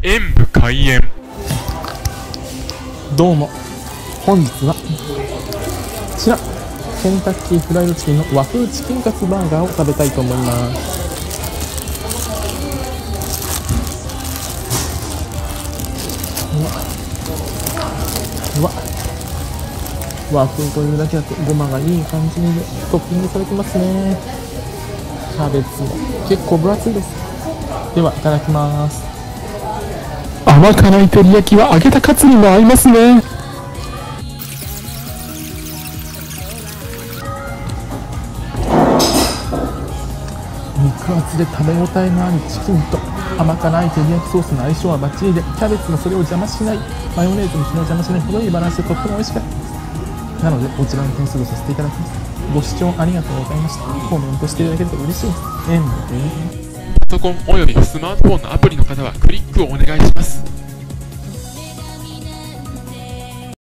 演武開演。 どうも、本日はこちらケンタッキーフライドチキンの和風チキンカツバーガーを食べたいと思います。うわ和風というだけあってごまがいい感じにトッピングされてますね。キャベツも結構分厚いです。ではいただきます。甘辛い照り焼きは揚げたカツにも合いますね。肉厚で食べ応えのあるチキンと甘辛い照り焼きソースの相性はバッチリで、キャベツのそれを邪魔しない、マヨネーズもそれを邪魔しない程よいバランスでとっても美味しかったです。なのでこちらの点数をさせていただきます。ご視聴ありがとうございました。コメントしていただけると嬉しいです。 パソコンおよびスマートフォンのアプリの方はクリックをお願いします。